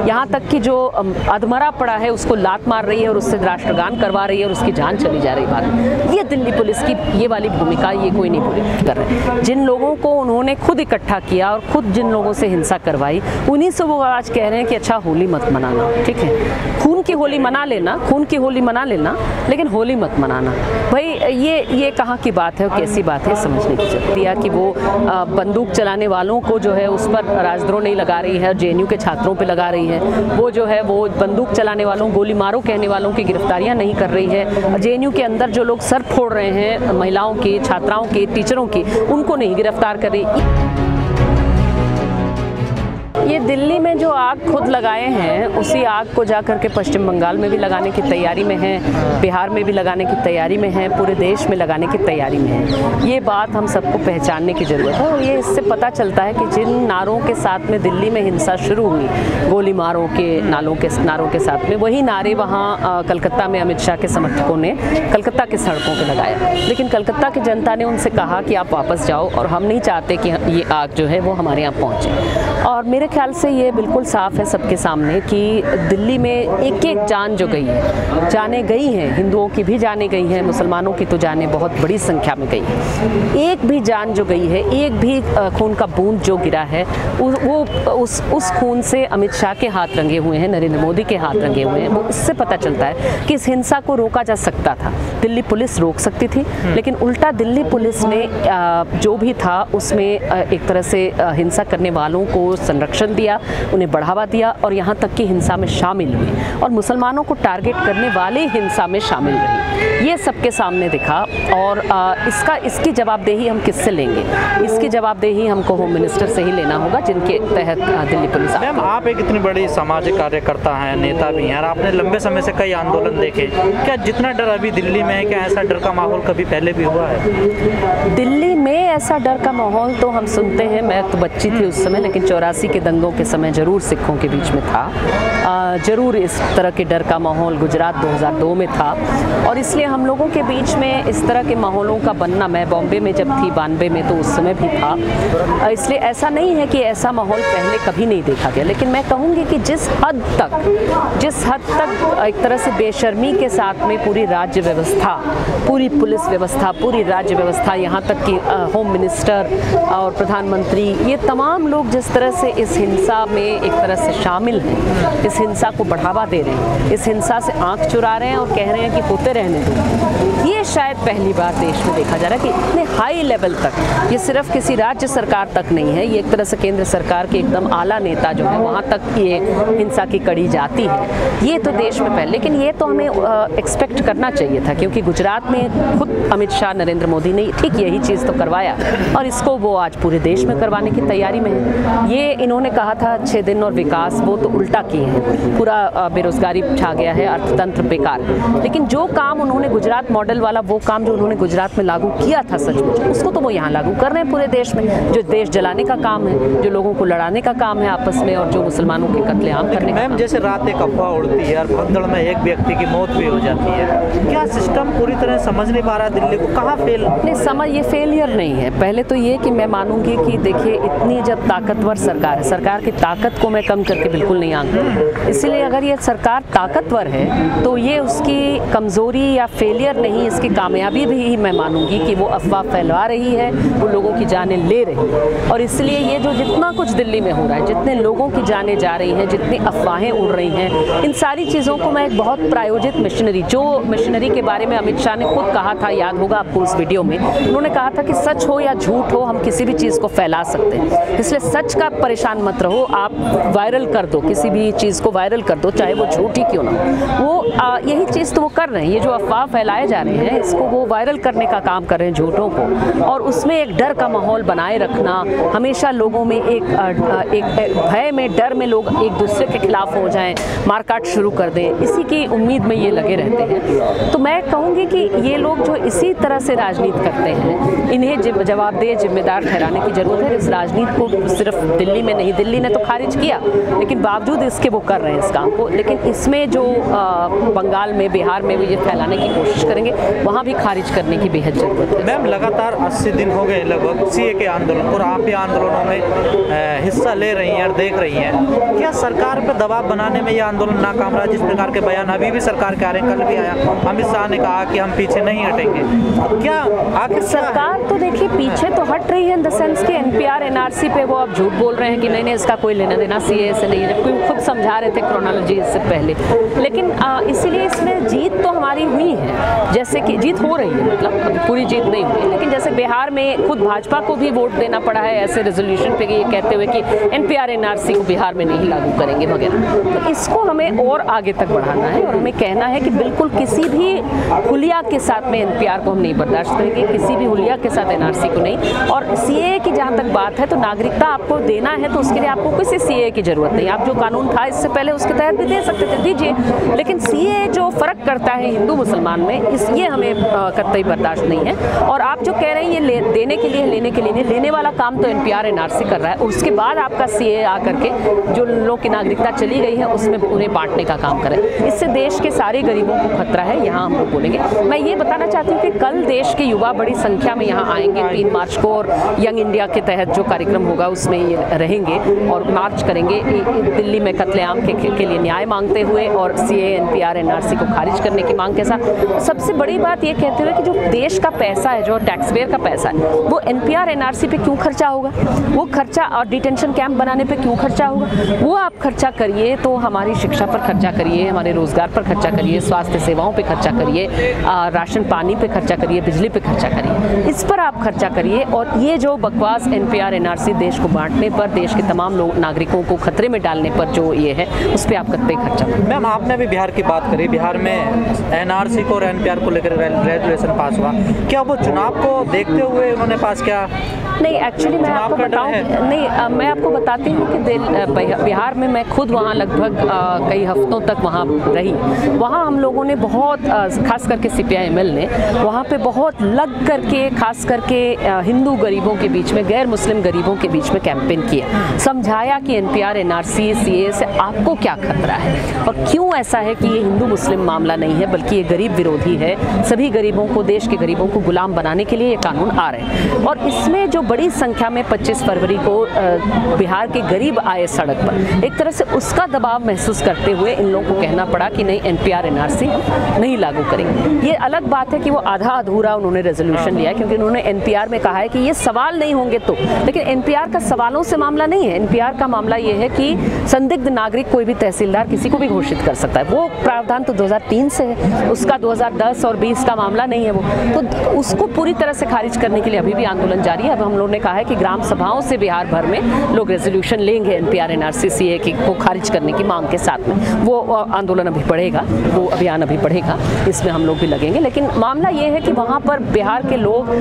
यहाँ तक कि जो अधमरा पड़ा है उसको लात मार रही है और उससे राष्ट्रगान करवा रही है और उसकी जान चली जा रही बात। ये दिल्ली पुलिस की ये वाली भूमिका ये कोई नहीं पूरी कर रहे। जिन लोगों को उन्होंने खुद इकट्ठा किया और खुद जिन लोगों से हिंसा करवाई, उन्हीं से वो आज कह रहे हैं कि अच्छा होली मत मनाना। ठीक है, खून की होली मना लेना, खून की होली मना लेना, लेकिन होली मत मनाना। भाई ये कहाँ की बात है और कैसी बात है समझने की जरूरत है। कि वो बंदूक चलाने वालों को जो है उस पर राजद्रोह नहीं लगा रही है, जेएनयू के छात्रों पे लगा रही है। वो जो है वो बंदूक चलाने वालों, गोली मारो कहने वालों की गिरफ्तारियां नहीं कर रही है। जेएनयू के अंदर जो लोग सर फोड़ रहे हैं महिलाओं के, छात्राओं के, टीचरों की, उनको नहीं गिरफ्तार कर रही। ये दिल्ली में जो आग खुद लगाए हैं उसी आग को जाकर के पश्चिम बंगाल में भी लगाने की तैयारी में है, बिहार में भी लगाने की तैयारी में है, पूरे देश में लगाने की तैयारी में है। ये बात हम सबको पहचानने की ज़रूरत है। और ये इससे पता चलता है कि जिन नारों के साथ में दिल्ली में हिंसा शुरू हुई, गोली मारो के नारों के साथ में, वही नारे वहाँ कलकत्ता में अमित शाह के समर्थकों ने कलकत्ता के सड़कों पर लगाया। लेकिन कलकत्ता की जनता ने उनसे कहा कि आप वापस जाओ और हम नहीं चाहते कि ये आग जो है वो हमारे यहाँ पहुँचे। और मेरे ख्याल से ये बिल्कुल साफ है सबके सामने कि दिल्ली में एक एक जान जो गई है, जाने गई हैं, हिंदुओं की भी जाने गई हैं, मुसलमानों की तो जाने बहुत बड़ी संख्या में गई है। एक भी जान जो गई है, एक भी खून का बूंद जो गिरा है, उस खून से अमित शाह के हाथ रंगे हुए हैं, नरेंद्र मोदी के हाथ रंगे हुए हैं। वो इससे पता चलता है कि इस हिंसा को रोका जा सकता था। दिल्ली पुलिस रोक सकती थी, लेकिन उल्टा दिल्ली पुलिस ने जो भी था उसमें एक तरह से हिंसा करने वालों को संरक्षण दिया, उन्हें बढ़ावा दिया और यहाँ तक कि हिंसा में शामिल हुई और मुसलमानों को टारगेट करने वाले हिंसा में शामिल रही। ये सबके सामने दिखा और इसकी जवाबदेही हम किससे लेंगे? इसकी जवाबदेही हमको होम मिनिस्टर से ही लेना होगा, जिनके तहत दिल्ली पुलिस। मैम, आप एक इतनी बड़ी सामाजिक कार्यकर्ता हैं, नेता भी हैं और आपने लंबे समय से कई आंदोलन देखे। क्या जितना डर अभी दिल्ली में है, क्या ऐसा डर का माहौल कभी पहले भी हुआ है? दिल्ली में ऐसा डर का माहौल तो हम सुनते हैं, मैं तो बच्ची थी उस समय, लेकिन 84 के दंगों के समय जरूर सिखों के बीच में था। जरूर इस तरह के डर का माहौल गुजरात 2002 में था और इसलिए हम लोगों के बीच में इस तरह के माहौलों का बनना, मैं बॉम्बे में जब थी 92 में तो उस समय भी था। इसलिए ऐसा नहीं है कि ऐसा माहौल पहले कभी नहीं देखा गया। लेकिन मैं कहूँगी कि जिस हद तक एक तरह से बेशर्मी के साथ में पूरी राज्य व्यवस्था, पूरी पुलिस व्यवस्था, पूरी राज्य व्यवस्था, यहाँ तक कि होम मिनिस्टर और प्रधानमंत्री, ये तमाम लोग जिस तरह से इस हिंसा में एक तरह से शामिल हैं, इस हिंसा को बढ़ावा दे रहे हैं, इस हिंसा से आंख चुरा रहे हैं और कह रहे हैं कि होते रहने दो, ये शायद पहली बार देश में देखा जा रहा है कि इतने हाई लेवल तक, ये सिर्फ किसी राज्य सरकार तक नहीं है, ये एक तरह से केंद्र सरकार के एकदम आला नेता जो है वहाँ तक ये हिंसा की कड़ी जाती है। ये तो देश में पहले, लेकिन ये तो हमें एक्सपेक्ट करना चाहिए था, क्योंकि गुजरात में खुद अमित शाह, नरेंद्र मोदी ने ठीक यही चीज़ तो करवाया और इसको वो आज पूरे देश में करवाने की तैयारी में है। ये इन्होंने कहा था 6 दिन और विकास, वो तो उल्टा किए हैं, पूरा बेरोजगारी छा गया है, अर्थतंत्र बेकार। लेकिन जो काम उन्होंने गुजरात मॉडल वाला, वो काम जो उन्होंने गुजरात में लागू किया था सचमुच, उसको तो वो यहाँ लागू कर रहे हैं पूरे देश में। जो देश जलाने का काम है, जो लोगों को लड़ाने का काम है आपस में, और जो मुसलमानों के कत्लेआम करने का। मैम, जैसे रात एक अफवाह उड़ती है और भगदड़ में एक व्यक्ति की मौत भी हो जाती है, क्या सिस्टम पूरी तरह समझ नहीं पा रहा दिल्ली को? कहाँ फेल? नहीं समझ, ये फेलियर नहीं है। पहले तो ये कि मैं मानूंगी कि देखिए, इतनी जब ताकतवर सरकार है, सरकार की ताकत को मैं कम करके बिल्कुल नहीं आंकता। इसलिए अगर ये सरकार ताकतवर है तो ये उसकी कमज़ोरी या फेलियर नहीं, इसकी कामयाबी भी मैं मानूंगी कि वो अफवाह फैला रही है, वो लोगों की जानें ले रही है। और इसलिए ये जो जितना कुछ दिल्ली में हो रहा है, जितने लोगों की जानें जा रही हैं, जितनी अफवाहें उड़ रही हैं, इन सारी चीज़ों को मैं एक बहुत प्रायोजित मिशनरी, जो मिशनरी के बारे में अमित शाह ने खुद कहा था, याद होगा आपको उस वीडियो में, उन्होंने कहा था कि सच हो या झूठ हो, हम किसी भी चीज़ को फैला सकते हैं। इसलिए सच का परेशान मत रहो, आप वायरल कर दो, किसी भी चीज़ को वायरल कर दो, चाहे वो झूठी क्यों ना हो। वो यही चीज़ तो वो कर रहे हैं। ये जो अफवाह फैलाए जा रहे हैं, इसको वो वायरल करने का काम कर रहे हैं, झूठों को, और उसमें एक डर का माहौल बनाए रखना, हमेशा लोगों में एक भय में, डर में लोग एक दूसरे के खिलाफ हो जाएं, मारकाट शुरू कर दें, इसी की उम्मीद में ये लगे रहते हैं। तो मैं कहूँगी कि ये लोग जो इसी तरह से राजनीति करते हैं, इन्हें जवाबदेह, जिम्मेदार ठहराने की जरूरत है। इस राजनीति को सिर्फ दिल्ली में नहीं, दिल्ली ने तो खारिज किया, लेकिन बावजूद इसके वो कर रहे हैं इस काम को। लेकिन इसमें जो बंगाल में, बिहार में वो ये फैलाने की कोशिश करेंगे, वहाँ भी खारिज करने की बेहद जरूरत है। मैम, लगातार 80 दिन हो गए लगभग सीए के आंदोलन, और आप भी आंदोलनों में हिस्सा ले रही हैं और देख रही हैं। क्या सरकार पर दबाव बनाने में ये आंदोलन नाकाम रहा? जिस प्रकार के बयान अभी भी सरकार के आ रहे हैं, कल भी आया अमित शाह ने कहा कि हम पीछे नहीं हटेंगे। क्या आखिर सरकार तो देखिए पीछे तो हट रही है इन द सेंस कि एनपीआर एनआरसी पे वो अब झूठ बोल रहे हैं कि नहीं इसका कोई लेना देना सीए से नहीं है, जबकि वो खुद समझा रहे थे क्रोनोलॉजी इससे पहले। लेकिन इसीलिए इसमें जीत तो हमारी हुई है, जैसे कि जीत हो रही है, मतलब अभी पूरी जीत नहीं हुई, लेकिन जैसे बिहार में खुद भाजपा को भी वोट देना पड़ा है ऐसे रेजोल्यूशन पे ये कहते हुए कि एनपीआर एनआरसी को बिहार में नहीं लागू करेंगे वगैरह। तो इसको हमें और आगे तक बढ़ाना है और हमें कहना है कि बिल्कुल किसी भी हुलिया के साथ में एनपीआर को हम नहीं बर्दाश्त करेंगे, किसी भी हुलिया के साथ एनआरसी को नहीं। और सीए की जहाँ तक बात है तो नागरिकता आपको देना है तो उसके लिए आपको किसी सीए की जरूरत नहीं। आप जो कानून था इससे पहले उसके तहत भी दे सकते थे, दीजिए। लेकिन सीए जो फर्क करता है हिंदू मुसलमान में, ये हमें कतई बर्दाश्त नहीं है। और आप जो कह रहे हैं ये देने के लिए, लेने के लिए नहीं, लेने वाला काम तो एनपीआर एनआरसी कर रहा है। उसके बाद आपका सीए आकर के जो लोगों की नागरिकता चली गई है उसमें उन्हें बांटने का काम करे। इससे देश के सारे गरीबों को खतरा है, यहाँ हम लोग बोलेंगे। मैं ये बताना चाहती हूँ कि कल देश के युवा बड़ी संख्या में यहाँ आएंगे 3 मार्च को, और यंग इंडिया के तहत जो कार्यक्रम होगा उसमें ये रहेंगे और मार्च करेंगे दिल्ली में कत्लेआम के लिए न्याय मांगते हुए और सीए एनपीआर एनआरसी को खारिज करने की मांग के साथ। सबसे बड़ी बात ये कहते हुए कि जो देश का पैसा है, जो टैक्स पेयर का पैसा है, वो एनपीआर एनआरसी पे क्यों खर्चा होगा? वो खर्चा और डिटेंशन कैंप बनाने पे क्यों खर्चा होगा? वो आप खर्चा करिए तो हमारी शिक्षा पर खर्चा करिए, हमारे रोजगार पर खर्चा करिए, स्वास्थ्य सेवाओं पे खर्चा करिए, राशन पानी पे खर्चा करिए, बिजली पे खर्चा करिए, इस पर आप खर्चा करिए। और ये जो बकवास एनपीआर एनआरसी देश को बांटने पर, देश के तमाम लोग नागरिकों को खतरे में डालने पर जो ये है, उस पर आप कतई खर्चा करें। मैम, आपने भी बिहार की बात करी, बिहार में एनआरसी को और एनपीआर को लेकर रेजोल्यूशन पास हुआ, क्या वो चुनाव को देखते हुए उन्होंने पास किया? नहीं, एक्चुअली मैं आपको बताऊं, नहीं मैं आपको बताती हूँ कि बिहार में मैं खुद वहाँ लगभग कई हफ्तों तक वहाँ रही। वहाँ हम लोगों ने बहुत, खास करके CPI-ML ने वहाँ पे बहुत लग करके, खास करके हिंदू गरीबों के बीच में, गैर मुस्लिम गरीबों के बीच में कैंपेन किया, समझाया कि एनपीआर एनआरसी सीए से आपको क्या खतरा है और क्यों ऐसा है कि ये हिंदू मुस्लिम मामला नहीं है बल्कि ये गरीब विरोधी है। सभी गरीबों को, देश के गरीबों को गुलाम बनाने के लिए ये कानून आ रहे हैं। और इसमें जो बड़ी संख्या में 25 फरवरी को बिहार के गरीब आए सड़क पर, एक तरह से उसका दबाव महसूस करते हुए इन लोगों को कहना पड़ा कि नहीं, एनपीआर एनआरसी नहीं लागू करेंगे। ये अलग बात है कि वो आधा अधूरा उन्होंने रेजोल्यूशन लिया, क्योंकि उन्होंने एनपीआर में कहा है कि ये सवाल नहीं होंगे तो, लेकिन एनपीआर का सवालों से मामला नहीं है। एनपीआर का मामला ये है कि संदिग्ध नागरिक कोई भी तहसीलदार किसी को भी घोषित कर सकता है। वो प्रावधान तो 2003 से है, उसका 2010 और 20 का मामला नहीं है वो, तो उसको पूरी तरह से खारिज करने के लिए अभी भी आंदोलन जारी है। अब हम लोगों ने कहा है कि ग्राम सभाओं से बिहार भर में लोग रेजोल्यूशन लेंगे एनपीआर एनआरसी सीए को खारिज करने की मांग के साथ में। वो आंदोलन अभी बढ़ेगा, वो अभियान अभी बढ़ेगा, इसमें हम लोग भी लगेंगे। लेकिन मामला ये है कि वहाँ पर बिहार के लोग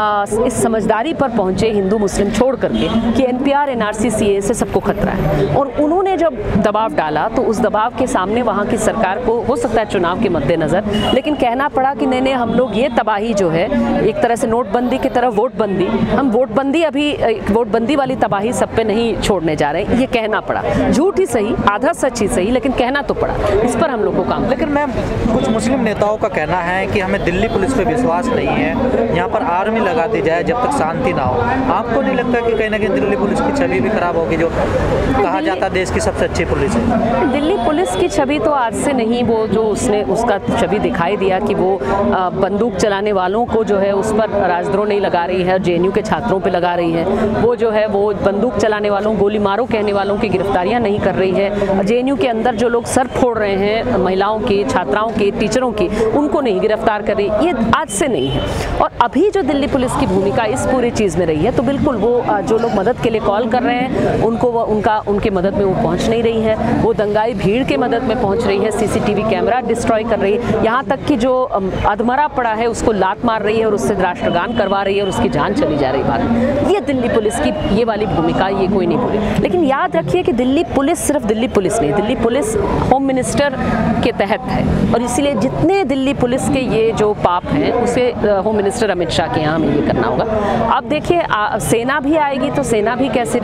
इस समझदारी पर पहुँचे, हिंदू मुस्लिम छोड़ करके, कि एनपीआर एनआरसी सीए से सबको खतरा है। और उन्होंने जब दबाव डाला तो उस दबाव के सामने वहाँ की सरकार को, हो सकता है चुनाव के मद्देनज़र, लेकिन कहना पड़ा कि नहीं, हम लोग ये तबाही जो है, एक तरह से नोटबंदी की तरह वोटबंदी, हम वोटबंदी, अभी वोटबंदी वाली तबाही सब पे नहीं छोड़ने जा रहे हैं। ये कहना पड़ा, झूठ ही सही, आधा सच ही सही, लेकिन कहना तो पड़ा। इस पर हम लोग को काम। लेकिन मैम, कुछ मुस्लिम नेताओं का कहना है कि हमें दिल्ली पुलिस पे विश्वास नहीं है, यहाँ पर आर्मी लगा दी जाए जब तक शांति ना हो। आपको नहीं लगता कि कहीं ना कहीं दिल्ली पुलिस की छवि भी खराब होगी, जो कहा जाता है देश की सबसे अच्छी पुलिस है? दिल्ली पुलिस की छवि तो आज से नहीं, वो जो उसका छवि दिखाई दिया कि वो बंदूक चलाने वालों को जो है उस पर राजद्रोह नहीं लगा रही है, जेएनयू के छात्रों पे लगा रही है। वो जो है वो बंदूक चलाने वालों, गोली मारो कहने वालों की गिरफ्तारियां नहीं कर रही है। जेएनयू के अंदर जो लोग सर फोड़ रहे हैं महिलाओं की, छात्राओं की, टीचरों की, उनको नहीं गिरफ्तार कर रही। ये आज से नहीं है। और अभी जो दिल्ली पुलिस की भूमिका इस पूरी चीज़ में रही है, तो बिल्कुल वो जो लोग मदद के लिए कॉल कर रहे हैं उनको उनके मदद में वो पहुँच नहीं रही है। वो दंगाई भीड़ के मदद में पहुँच रही है, CCTV कैमरा डिस्ट्रॉय कर रही है, यहाँ तक कि जो अधमरा पड़ा है उसको लात मार रही है और उससे राष्ट्रगान करवा रही है और उसकी जान चली जा रही। बात ये दिल्ली पुलिस की ये वाली भूमिका ये कोई नहीं भूली। लेकिन याद रखिए कि दिल्ली पुलिस सिर्फ दिल्ली पुलिस नहीं, दिल्ली पुलिस होम मिनिस्टर के तहत है, और इसीलिए जितने दिल्ली पुलिस के ये जो पाप हैं उसे होम मिनिस्टर अमित शाह के यहाँ हमें ये करना होगा। अब देखिए सेना भी आएगी तो सेना भी कैसे रहेगी, क्या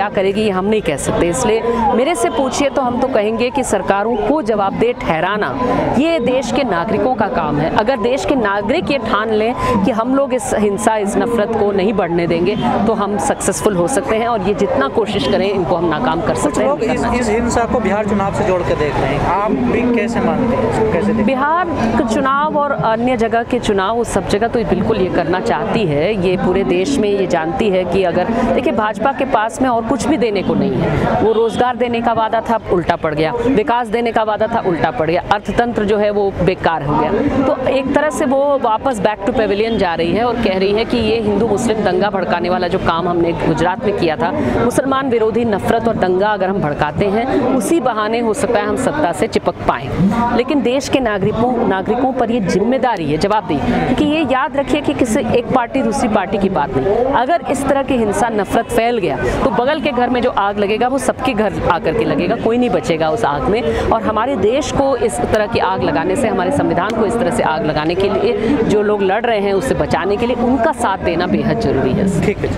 क्या करेगी ये हम नहीं कह सकते। इसलिए मेरे से पूछिए तो हम तो कहेंगे कि सरकारों को जवाबदेह ठहराना ये देश के नागरिकों का काम है। अगर देश के नागरिक ये ठान लें कि हम लोग इस हिंसा, इस नफरत को नहीं बढ़ने देंगे तो हम सक्सेसफुल हो सकते हैं, और ये जितना कोशिश करें इनको हम नाकाम कर सकते हैं। लोग इस हिंसा को बिहार चुनाव से जोड़ के देख रहे हैं, आप भी कैसे मानते हैं, कैसे देखते हैं? बिहार का चुनाव और अन्य जगह के चुनाव, उस सब जगह तो बिल्कुल ये करना चाहती है, ये पूरे देश में ये जानती है कि अगर देखिए भाजपा के पास में और कुछ भी देने को नहीं है। वो रोजगार देने का वादा था, उल्टा पड़ गया, विकास देने का वादा था, उल्टा पड़ गया, अर्थतंत्र जो है वो बेकार हो गया। तो एक तरह से वो वापस बैक टू पेविलियन जा रही है और कह रही है कि ये हिंदू मुस्लिम दंगा भड़काने वाला जो काम हमने गुजरात में किया था, मुसलमान विरोधी नफरत और दंगा अगर हम भड़काते हैं उसी बहाने हो सकता है हम सत्ता से चिपक पाएं। लेकिन देश के नागरिकों पर ये जिम्मेदारी है, जवाबदेही, क्योंकि ये याद रखिए कि किसी एक पार्टी दूसरी पार्टी की बात नहीं। अगर इस तरह की हिंसा नफरत फैल गया तो बगल के घर में जो आग लगेगा वो सबके घर आकर के लगेगा, कोई नहीं बचेगा उस आग में। और हमारे देश को इस तरह की आग लगाने से, हमारे संविधान को इस तरह से आग लगाने के लिए जो लोग लड़ रहे हैं उससे बचाने के लिए उनका साथ देना बेहद जरूरी है। ठीक है,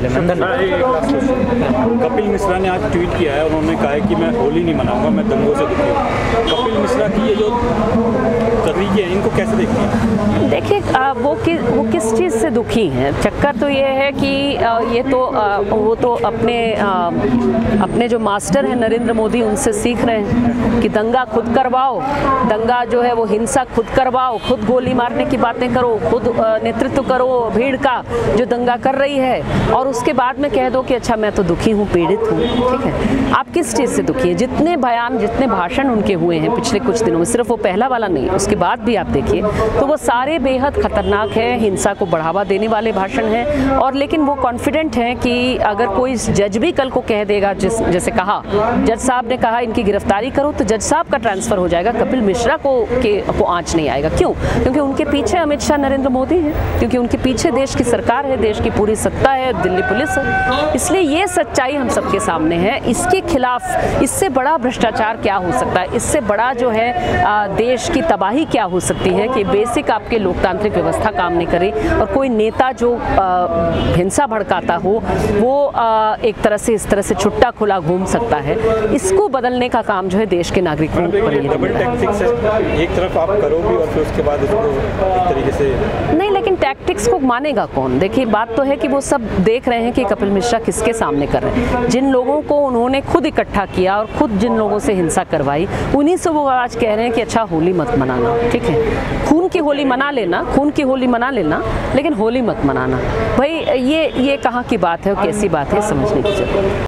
कपिल मिश्रा ने आज ट्वीट किया है, उन्होंने कहा है कि मैं होली नहीं मनाऊंगा, मैं दंगों से दुखी हूँ। कपिल मिश्रा की ये जो तरीके हैं इनको कैसे देखते हैं? देखिए वो किस चीज़ से दुखी हैं। चक्कर तो ये है कि ये तो वो तो अपने जो मास्टर हैं नरेंद्र मोदी उनसे सीख रहे हैं कि दंगा खुद करवाओ, दंगा जो है वो हिंसा खुद करवाओ, खुद गोली मारने की बातें करो, खुद नेतृत्व करो भीड़ का जो दंगा कर रही है, और उसके बाद में कह दो कि अच्छा मैं तो दुखी हूँ, पीड़ित हूँ। ठीक है, आप किस चीज़ से दुखी हैं? जितने बयान, जितने भाषण उनके हुए हैं पिछले कुछ दिनों में, सिर्फ वो पहला वाला नहीं, उसके बाद भी आप देखिए तो वो सारे बेहद खतरनाक हैं, हिंसा को बढ़ावा देने वाले भाषण हैं। और लेकिन वो कॉन्फिडेंट हैं कि अगर कोई जज भी कल को कह देगा, जैसे कहा जज साहब ने कहा इनकी गिरफ्तारी करो, तो जज साहब का ट्रांसफर हो जाएगा, कपिल मिश्रा को आंच नहीं आएगा। क्यों? क्योंकि उनके पीछे अमित शाह, नरेंद्र मोदी है, क्योंकि उनके पीछे देश की सरकार है, देश की पूरी सत्ता है, दिल्ली पुलिस है। इसलिए ये सच्चाई हम सबके सामने है। इसके खिलाफ इससे बड़ा भ्रष्टाचार क्या हो सकता है? इससे बड़ा जो है देश की तबाही क्या हो सकती है कि बेसिक आपके लोकतांत्रिक व्यवस्था काम नहीं करे और कोई नेता जो हिंसा भड़काता हो वो एक तरह से इस तरह से छुट्टा खुला घूम सकता है। इसको बदलने का काम जो है देश के नागरिकों पर ही है। एक तरफ आप करोगे और फिर उसके बाद उसको एक तरीके से नहीं, लेकिन टैक्टिक्स को मानेगा कौन? देखिए बात तो है कि वो सब देख रहे हैं कि कपिल मिश्रा किसके सामने कर रहे हैं। जिन लोगों को उन्होंने खुद इकट्ठा किया और खुद जिन लोगों से हिंसा करवाई, उन्हीं से वो आज कह रहे हैं कि अच्छा होली मत मनाना। ठीक है, खून की होली मना लेना, खून की होली मना लेना, लेकिन होली मत मनाना। भाई ये कहाँ की बात है और कैसी बात है समझने की जरूरत है।